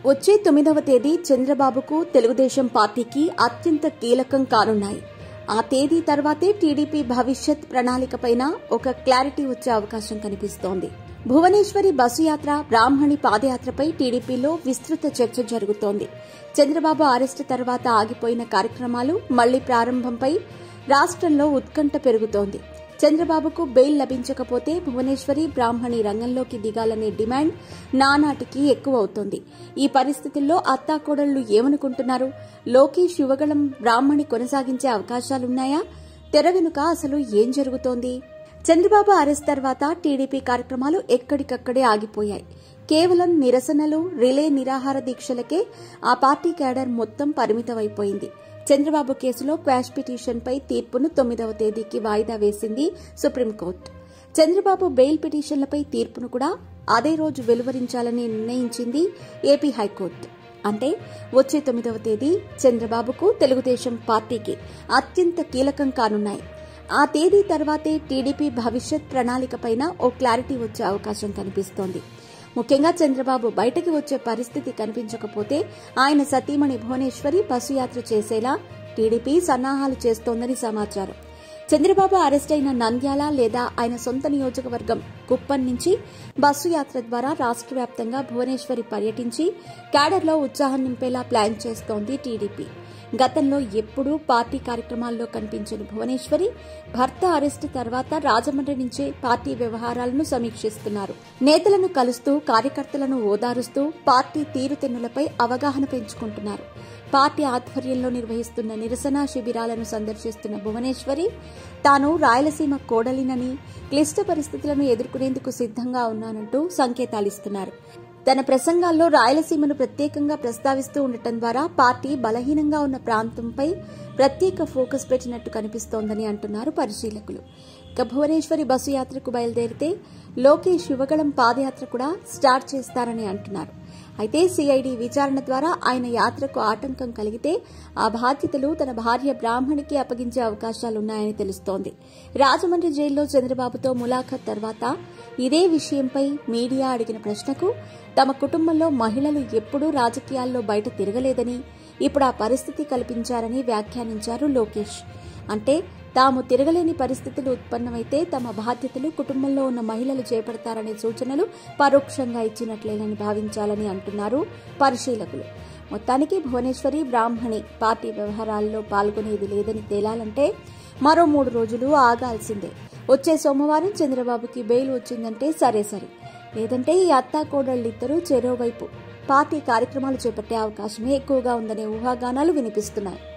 వచ్చే 9వ తేదీ చంద్రబాబుకు తెలుగుదేశం పార్టీకి అత్యంత కీలకం కానున్నాయి. ఆ తేదీ తర్వాతే టీడీపీ భవిష్యత్ ప్రణాళికపైన ఒక క్లారిటీ వచ్చే అవకాశం కనిపిస్తోంది. భువనేశ్వరి బస్సు యాత్ర, బ్రాహ్మణి పాదయాత్రపై టీడీపీలో విస్తృత చర్చ జరుగుతోంది. చంద్రబాబు అరెస్టు తర్వాత ఆగిపోయిన కార్యక్రమాలు మళ్లీ ప్రారంభంపై రాష్ట్రంలో ఉత్కంఠ పెరుగుతోంది. చంద్రబాబుకు బెయిల్ లభించకపోతే భువనేశ్వరి, బ్రాహ్మణి రంగంలోకి దిగాలనే డిమాండ్ నానాటికి ఎక్కువవుతోంది. ఈ పరిస్థితుల్లో అత్తాకోడళ్లు ఏమనుకుంటున్నారు? లోకేష్ యువగళం బ్రాహ్మణి కొనసాగించే అవకాశాలున్నాయా? తెర వెనుక అసలు ఏం జరుగుతోంది? చంద్రబాబు అరెస్ట్ తర్వాత టీడీపీ కార్యక్రమాలు ఎక్కడికక్కడే ఆగిపోయాయి. కేవలం నిరసనలు, రిలే నిరాహార దీక్షలకే ఆ పార్టీ క్యాడర్ మొత్తం పరిమితమైపోయింది. చంద్రబాబు కేసులో క్వాష్ పిటిషన్పై తీర్పును 9వ తేదీకి వాయిదా వేసింది సుప్రీంకోర్టు. చంద్రబాబు బెయిల్ పిటిషన్లపై తీర్పును కూడా అదే రోజు వెలువరించాలని నిర్ణయించింది ఏపీ హైకోర్టు. అంటే వచ్చే 9వ తేదీ చంద్రబాబుకు, తెలుగుదేశం పార్టీకి అత్యంత కీలకం కానున్నాయి. ఆ తేదీ తర్వాతే టీడీపీ భవిష్యత్ ప్రణాళికపైన ఓ క్లారిటీ వచ్చే అవకాశం కనిపిస్తోంది. ముఖ్యంగా చంద్రబాబు బయటకి వచ్చే పరిస్థితి కనిపించకపోతే ఆయన సతీమణి భువనేశ్వరి బస్సు యాత్ర చేసేలా టీడీపీ సన్నాహాలు చేస్తోందని సమాచారం. చంద్రబాబు అరెస్ట్ అయిన నంద్యాల లేదా ఆయన సొంత నియోజకవర్గం కుప్పం నుంచి బస్సు యాత్ర ద్వారా రాష్ట్ర వ్యాప్తంగా భువనేశ్వరి పర్యటించి క్యాడర్లో ఉత్సాహం నింపేలా ప్లాన్ చేస్తోంది టీడీపీ. గతంలో ఎప్పుడూ పార్టీ కార్యక్రమాల్లో కనిపించిన భువనేశ్వరి భర్త అరెస్టు తర్వాత రాజమండ్రి నుంచే పార్టీ వ్యవహారాలను సమీక్షిస్తున్నారు. నేతలను కలుస్తూ, కార్యకర్తలను ఓదారుస్తూ పార్టీ తీరుతెన్నులపై అవగాహన పెంచుకుంటున్నారు. పార్టీ ఆధ్వర్యంలో నిర్వహిస్తున్న నిరసన శిబిరాలను సందర్శిస్తున్న భువనేశ్వరి తాను రాయలసీమ కోడలినని, క్లిష్ట పరిస్థితులను ఎదుర్కొనేందుకు సిద్దంగా ఉన్నానంటూ సంకేతాలిస్తున్నారు. తన ప్రసంగాల్లో రాయలసీమను ప్రత్యేకంగా ప్రస్తావిస్తూ ఉండటం ద్వారా పార్టీ బలహీనంగా ఉన్న ప్రాంతంపై ప్రత్యేక ఫోకస్ పెట్టినట్టు కనిపిస్తోందని అంటున్నారు పరిశీలకులు. ఇక భువనేశ్వరి బస్సు యాత్రకు బయలుదేరితే లోకేష్ యువగళం పాదయాత్ర కూడా స్టార్ట్ చేస్తారని అంటున్నారు. అయితే సిఐడి విచారణ ద్వారా ఆయన యాత్రకు ఆటంకం కలిగితే ఆ బాధ్యతలు తన భార్య బ్రాహ్మణికి అప్పగించే అవకాశాలున్నాయని తెలుస్తోంది. రాజమండ్రి జైల్లో చంద్రబాబుతో ములాఖత్ తర్వాత ఇదే విషయంపై మీడియా అడిగిన ప్రశ్నకు తమ కుటుంబంలో మహిళలు ఎప్పుడూ రాజకీయాల్లో బయట తిరగలేదని, ఇప్పుడు ఆ పరిస్థితి కల్పించారని వ్యాఖ్యానించారు లోకేష్. అంటే తాము తిరగలేని పరిస్థితులు ఉత్పన్నమైతే తమ బాధ్యతలు కుటుంబంలో ఉన్న మహిళలు చేపడతారనే సూచనలు పరోక్షంగా ఇచ్చినట్లేనని భావించాలని అంటున్నారు పరిశీలకులు. మొత్తానికి భువనేశ్వరి, బ్రాహ్మణి పార్టీ వ్యవహారాల్లో పాల్గొనేది లేదని తేలాలంటే మరో 3 రోజులు ఆగాల్సిందే. వచ్చే సోమవారం చంద్రబాబుకి బెయిల్ వచ్చిందంటే సరే, లేదంటే ఈ అత్తాకోడళ్లిద్దరూ చెరోవైపు పార్టీ కార్యక్రమాలు చేపట్టే అవకాశమే ఎక్కువగా ఉందనే ఊహాగానాలు వినిపిస్తున్నాయి.